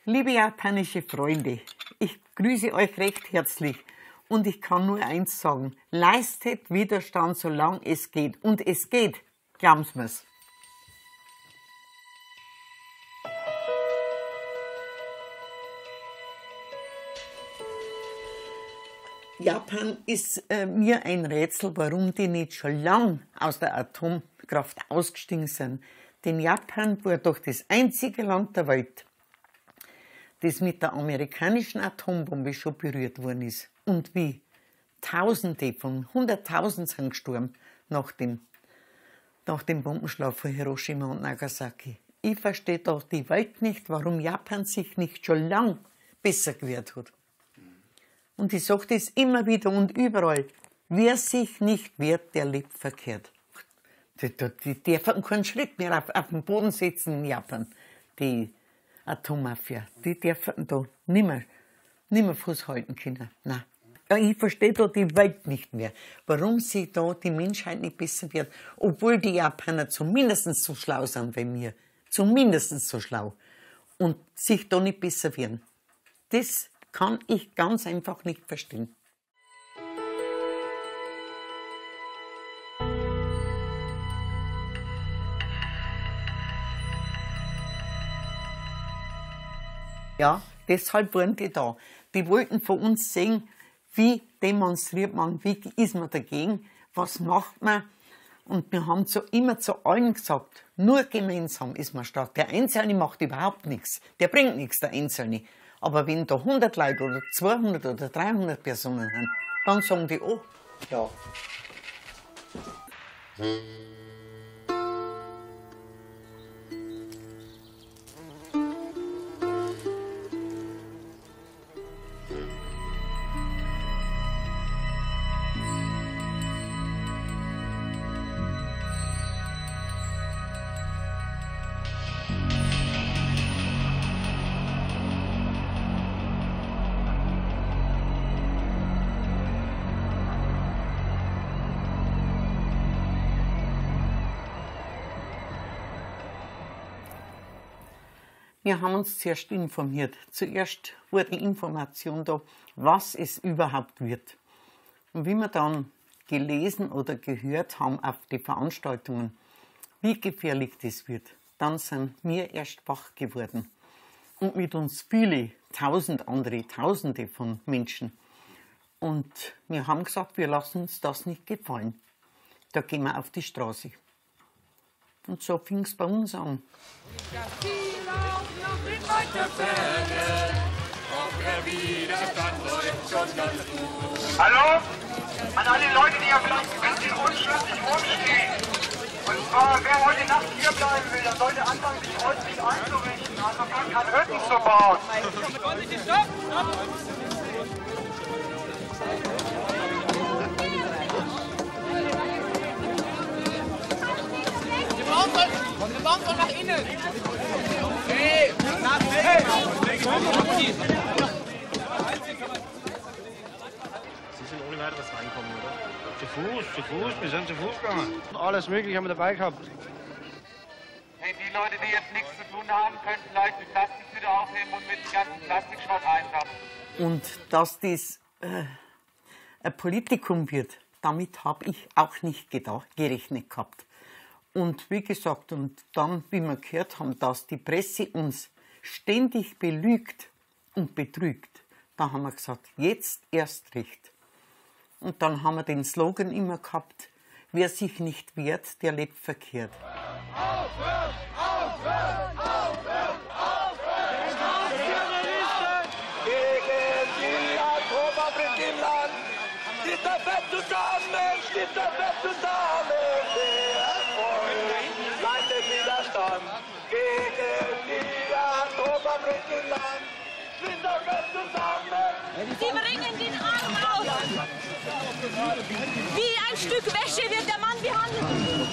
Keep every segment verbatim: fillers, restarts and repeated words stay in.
Liebe japanische Freunde, ich grüße euch recht herzlich und ich kann nur eins sagen, leistet Widerstand, solange es geht. Und es geht, glauben Sie mir's. Japan ist äh, mir ein Rätsel, warum die nicht schon lang aus der Atomkraft ausgestiegen sind. Denn Japan war doch das einzige Land der Welt, das mit der amerikanischen Atombombe schon berührt worden ist. Und wie? Tausende von Hunderttausend sind gestorben nach dem, nach dem Bombenschlag von Hiroshima und Nagasaki. Ich verstehe doch die Welt nicht, warum Japan sich nicht schon lang besser gewehrt hat. Und ich sage das immer wieder und überall. Wer sich nicht wehrt, der lebt verkehrt. Die, die, die dürfen keinen Schritt mehr auf, auf den Boden setzen in Japan, die Atommafia. Die dürfen da nimmer, nimmer Fuß halten können. Nein. Ja, ich verstehe da die Welt nicht mehr, warum sich da die Menschheit nicht besser wird, obwohl die Japaner zumindest so schlau sind wie wir. Zumindest so schlau. Und sich da nicht besser werden. Das kann ich ganz einfach nicht verstehen. Ja, deshalb waren die da. Die wollten von uns sehen, wie demonstriert man, wie ist man dagegen, was macht man. Und wir haben so immer zu allen gesagt, nur gemeinsam ist man stark. Der Einzelne macht überhaupt nichts, der bringt nichts, der Einzelne. Aber wenn da hundert Leute oder zweihundert oder dreihundert Personen sind, dann sagen die, oh, ja. Wir haben uns zuerst informiert. Zuerst war die Information da, was es überhaupt wird. Und wie wir dann gelesen oder gehört haben auf die Veranstaltungen, wie gefährlich das wird, dann sind wir erst wach geworden. Und mit uns viele, tausend andere, tausende von Menschen. Und wir haben gesagt, wir lassen uns das nicht gefallen. Da gehen wir auf die Straße. Und so fing es bei uns an. Hallo? An alle Leute, die ja vielleicht ein bisschen unschlüssig rumstehen. Und zwar, wer heute Nacht hier bleiben will, der sollte anfangen, sich ordentlich einzurichten. Also fängt an, Hütten zu bauen. Der Baum soll nach innen! Hey! Nach hey! Sie sind ohne weiteres reinkommen, oder? Zu Fuß, zu Fuß, wir sind zu Fuß gegangen. Alles Mögliche haben wir dabei gehabt. Hey, die Leute, die jetzt nichts zu tun haben, können vielleicht die Plastiktüte aufnehmen und mit dem ganzen Plastikschrott einsammeln. Und dass das äh, ein Politikum wird, damit habe ich auch nicht gedacht, gerechnet gehabt. Und wie gesagt, und dann, wie wir gehört haben, dass die Presse uns ständig belügt und betrügt, da haben wir gesagt, jetzt erst recht. Und dann haben wir den Slogan immer gehabt, wer sich nicht wehrt, der lebt verkehrt. Aufhören! Aufhören! Aufhören! Aufhören! Gegen die Atomfabrik im Land steht der Fett zusammen, steht der Fett zusammen. Widerstand gegen die Atomfabrik im Land. Schwinter wird zusammen. Sie bringen den Arm aus. Wie ein Stück Wäsche wird der Mann behandelt.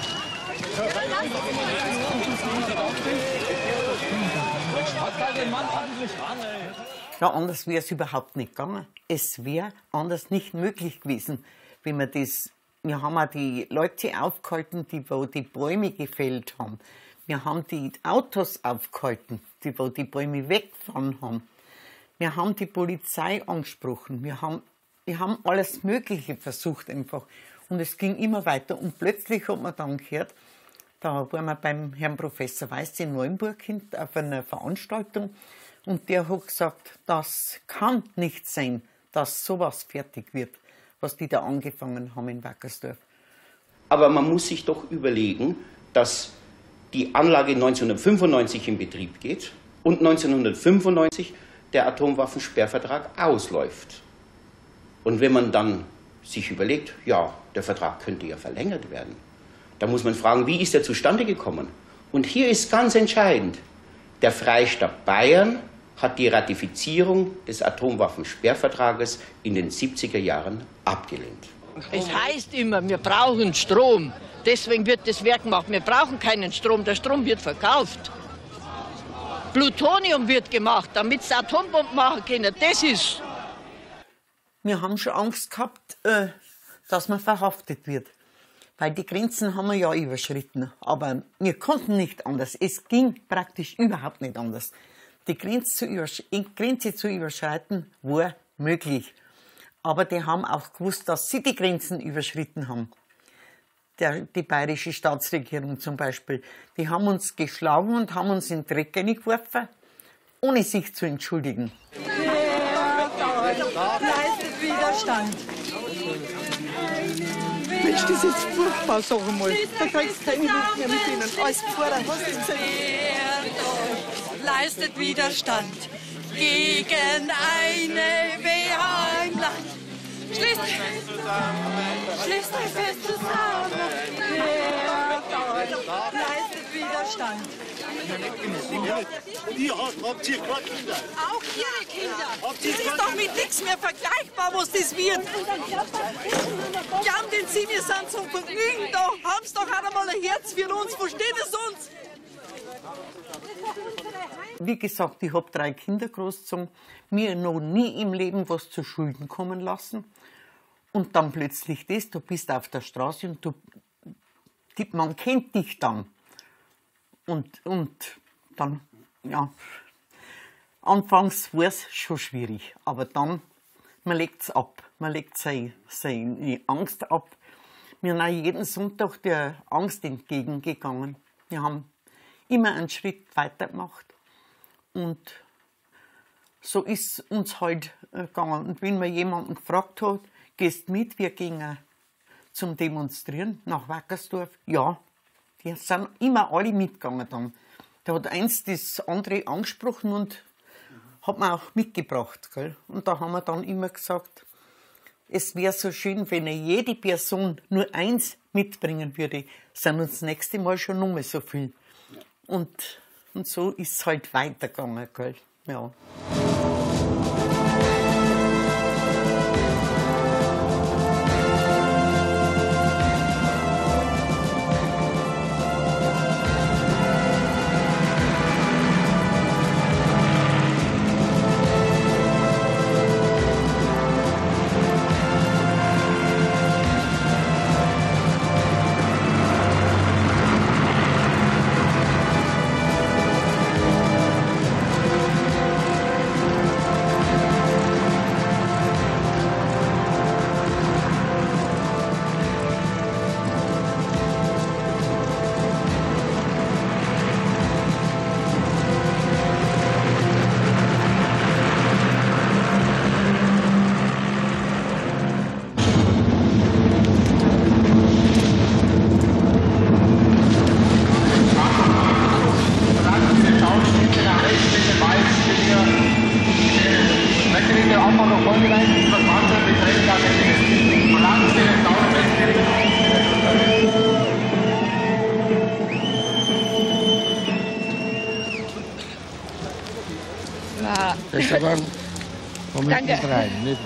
Ja, anders wäre es überhaupt nicht gegangen. Es wäre anders nicht möglich gewesen, wenn wir das. Wir haben auch die Leute aufgehalten, die wo die Bäume gefällt haben. Wir haben die Autos aufgehalten, die wo die Bäume weggefahren haben. Wir haben die Polizei angesprochen. Wir haben, wir haben alles Mögliche versucht einfach. Und es ging immer weiter. Und plötzlich hat man dann gehört, da waren wir beim Herrn Professor Weiß in Neuenburg auf einer Veranstaltung. Und der hat gesagt, das kann nicht sein, dass sowas fertig wird, was die da angefangen haben in Wackersdorf. Aber man muss sich doch überlegen, dass die Anlage neunzehnhundertfünfundneunzig in Betrieb geht und neunzehnhundertfünfundneunzig der Atomwaffensperrvertrag ausläuft. Und wenn man dann sich überlegt, ja, der Vertrag könnte ja verlängert werden, dann muss man fragen, wie ist er zustande gekommen? Und hier ist ganz entscheidend, der Freistaat Bayern hat die Ratifizierung des Atomwaffensperrvertrages in den siebziger Jahren abgelehnt. Es heißt immer, wir brauchen Strom. Deswegen wird das Werk gemacht. Wir brauchen keinen Strom. Der Strom wird verkauft. Plutonium wird gemacht, damit sie Atombomben machen können. Das ist. Wir haben schon Angst gehabt, dass man verhaftet wird. Weil die Grenzen haben wir ja überschritten. Aber wir konnten nicht anders. Es ging praktisch überhaupt nicht anders. Die Grenze zu, übersch Grenze zu überschreiten war möglich. Aber die haben auch gewusst, dass sie die Grenzen überschritten haben. Der, die bayerische Staatsregierung zum Beispiel. Die haben uns geschlagen und haben uns in den Dreck geworfen, ohne sich zu entschuldigen. Der leistet Widerstand. Mensch, das ist furchtbar, sag einmal. Da kriegst du keine Luft mehr mit ihnen. Alles gefordert, hast du gesehen? Leistet Widerstand gegen eine Wehr im Land. Schließt euch fest zusammen. Schließt euch fest zusammen. Der Deutsch leistet Widerstand. Ihr habt hier gerade Kinder. Auch ihre Kinder. Das ist doch mit nichts mehr vergleichbar, was das wird. Glauben Sie, wir sind zum Vergnügen da. Haben Sie doch auch einmal ein Herz für uns. Versteht es uns? Wie gesagt, ich habe drei Kinder großgezogen, mir noch nie im Leben was zu Schulden kommen lassen. Und dann plötzlich das, du bist auf der Straße und du, man kennt dich dann. Und, und dann, ja, anfangs war es schon schwierig, aber dann, man legt es ab, man legt seine, seine Angst ab. Wir sind auch jeden Sonntag der Angst entgegengegangen. Wir haben immer einen Schritt weiter gemacht. Und so ist uns halt gegangen. Und wenn man jemanden gefragt hat, gehst mit, wir gehen zum Demonstrieren nach Wackersdorf, ja, die sind immer alle mitgegangen dann. Da hat eins das andere angesprochen und hat man auch mitgebracht. Gell? Und da haben wir dann immer gesagt, es wäre so schön, wenn jede Person nur eins mitbringen würde, sind uns das nächste Mal schon noch mal so viel. Und, und so ist es halt weitergegangen. Gell? Ja. Danke. Nicht rein, nicht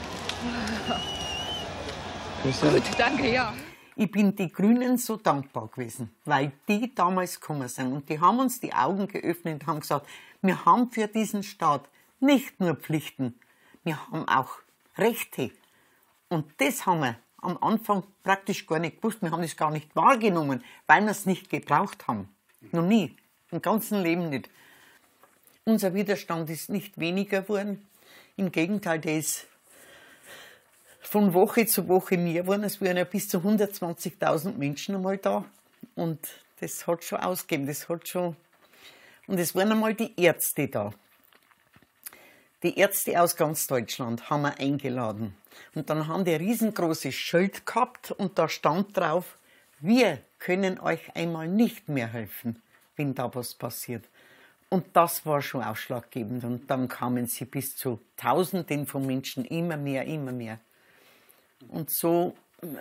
rein. Gut, danke, ja. Ich bin die Grünen so dankbar gewesen, weil die damals gekommen sind. Und die haben uns die Augen geöffnet und haben gesagt, wir haben für diesen Staat nicht nur Pflichten, wir haben auch Rechte. Und das haben wir am Anfang praktisch gar nicht gewusst. Wir haben das gar nicht wahrgenommen, weil wir es nicht gebraucht haben. Noch nie. Im ganzen Leben nicht. Unser Widerstand ist nicht weniger geworden. Im Gegenteil, der ist von Woche zu Woche mehr geworden. Es waren ja bis zu hundertzwanzigtausend Menschen einmal da. Und das hat schon ausgegeben. Das hat schon. Und es waren einmal die Ärzte da. Die Ärzte aus ganz Deutschland haben wir eingeladen. Und dann haben die ein riesengroßes Schild gehabt und da stand drauf, wir können euch einmal nicht mehr helfen, wenn da was passiert. Und das war schon ausschlaggebend. Und dann kamen sie bis zu Tausenden von Menschen, immer mehr, immer mehr. Und so,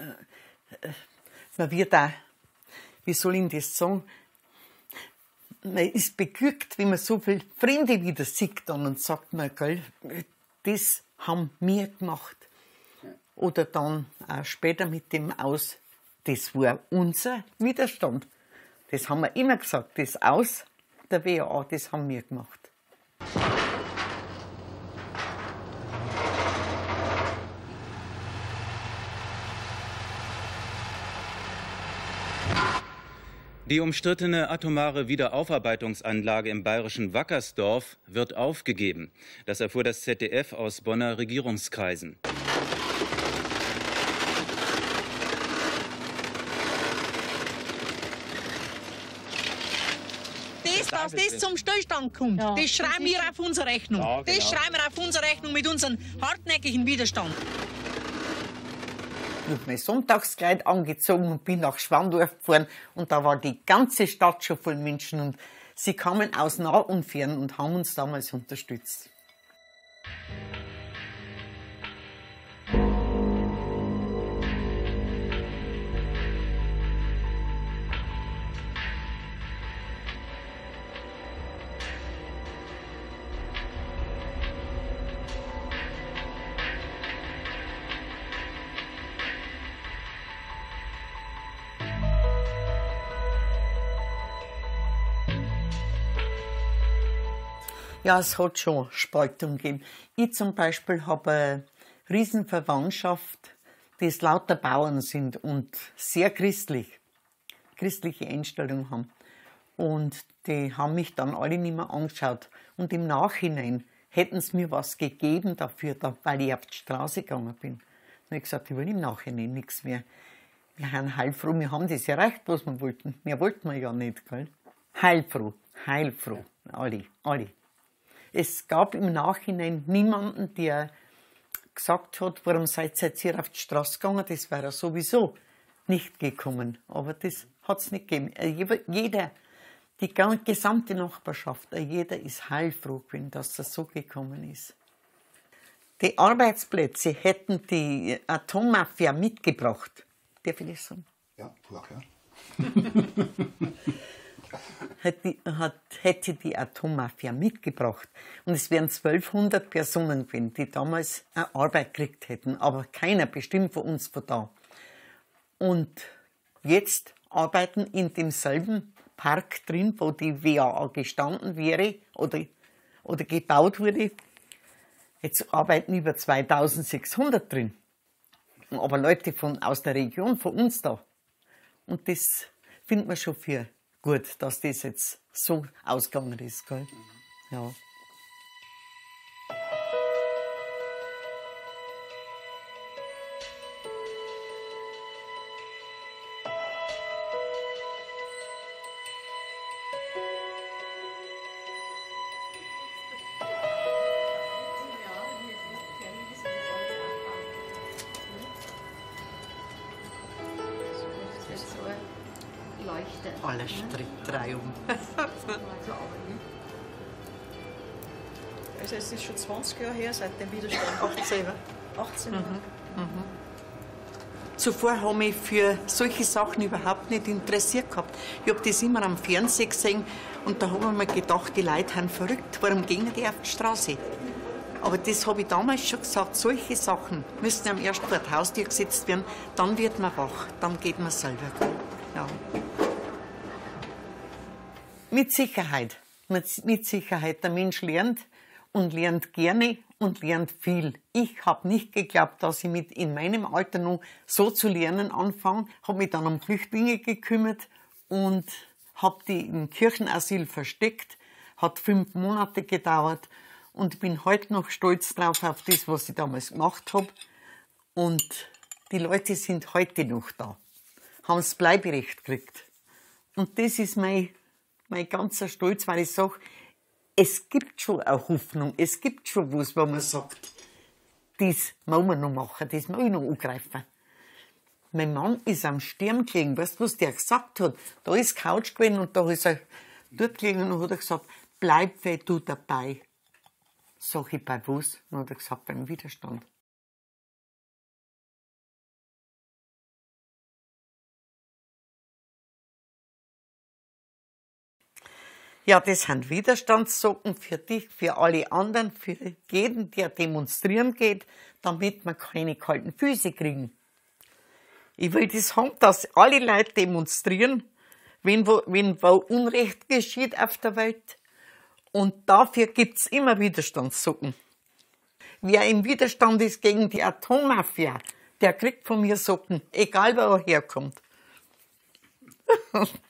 man wird da, wie soll ich das sagen, man ist beglückt, wenn man so viele Freunde wieder sieht dann und sagt man, gell, das haben wir gemacht. Oder dann auch später mit dem Aus, das war unser Widerstand. Das haben wir immer gesagt, das Aus der W A A, das haben wir gemacht. Die umstrittene atomare Wiederaufarbeitungsanlage im bayerischen Wackersdorf wird aufgegeben. Das erfuhr das Z D F aus Bonner Regierungskreisen. Dass das zum Stillstand kommt, ja, das schreiben wir auf unsere Rechnung. Ja, genau. Das schreiben wir auf unsere Rechnung mit unserem hartnäckigen Widerstand. Ich habe mein Sonntagskleid angezogen und bin nach Schwandorf gefahren. Und da war die ganze Stadt schon voll Menschen. Und sie kamen aus nah und fern und haben uns damals unterstützt. Ja, es hat schon Spaltung gegeben. Ich zum Beispiel habe eine Riesenverwandtschaft, die es lauter Bauern sind und sehr christlich, christliche Einstellung haben. Und die haben mich dann alle nicht mehr angeschaut. Und im Nachhinein hätten sie mir was gegeben dafür, weil ich auf die Straße gegangen bin. Dann habe ich gesagt, ich will im Nachhinein nichts mehr. Wir sind heilfroh, wir haben das erreicht, was wir wollten. Mehr wollten wir ja nicht, gell? Heilfroh, heilfroh, alle, alle. Es gab im Nachhinein niemanden, der gesagt hat, warum seid ihr hier auf die Straße gegangen, das wäre ja sowieso nicht gekommen. Aber das hat es nicht gegeben. Jeder, die gesamte Nachbarschaft, jeder ist heilfroh gewesen, dass das so gekommen ist. Die Arbeitsplätze hätten die Atommafia mitgebracht. Darf ich das sagen? Ja, klar. Hätte, hat, hätte die Atommafia mitgebracht. Und es wären zwölfhundert Personen gewesen, die damals eine Arbeit gekriegt hätten. Aber keiner bestimmt von uns von da. Und jetzt arbeiten in demselben Park drin, wo die W A A gestanden wäre oder, oder gebaut wurde. Jetzt arbeiten über zweitausendsechshundert drin. Aber Leute von, aus der Region, von uns da. Und das finden wir schon für gut, dass das jetzt so ausgegangen ist. Gell? Ja. Alle Strickdrei um. Also es ist schon zwanzig Jahre her, seit dem Widerstand. achtzehn. achtzehn mhm. Mhm. Zuvor habe ich mich für solche Sachen überhaupt nicht interessiert gehabt. Ich habe das immer am Fernsehen gesehen und da habe ich mir gedacht, die Leute sind verrückt, warum gehen die auf die Straße? Aber das habe ich damals schon gesagt, solche Sachen müssen am ersten vor die Haustür gesetzt werden, dann wird man wach, dann geht man selber. Ja. Mit Sicherheit, mit, mit Sicherheit. Der Mensch lernt und lernt gerne und lernt viel. Ich habe nicht geglaubt, dass ich mit in meinem Alter noch so zu lernen anfange. Habe mich dann um Flüchtlinge gekümmert und habe die im Kirchenasyl versteckt, hat fünf Monate gedauert und bin heute noch stolz drauf auf das, was ich damals gemacht habe. Und die Leute sind heute noch da, haben das Bleiberecht gekriegt. Und das ist mein, mein ganzer Stolz, weil ich sage, es gibt schon eine Hoffnung, es gibt schon was, wo man sagt, das muss man noch machen, das muss ich noch angreifen. Mein Mann ist am Stirn gelegen, weißt du, was der gesagt hat? Da ist die Couch gewesen und da ist er dort gelegen und hat er gesagt, bleib weh du dabei. Sag ich, bei was? Dann hat er gesagt, beim Widerstand. Ja, das sind Widerstandssocken für dich, für alle anderen, für jeden, der demonstrieren geht, damit wir keine kalten Füße kriegen. Ich will das haben, dass alle Leute demonstrieren, wenn wo, wenn wo Unrecht geschieht auf der Welt. Und dafür gibt's immer Widerstandssocken. Wer im Widerstand ist gegen die Atommafia, der kriegt von mir Socken, egal wo er herkommt.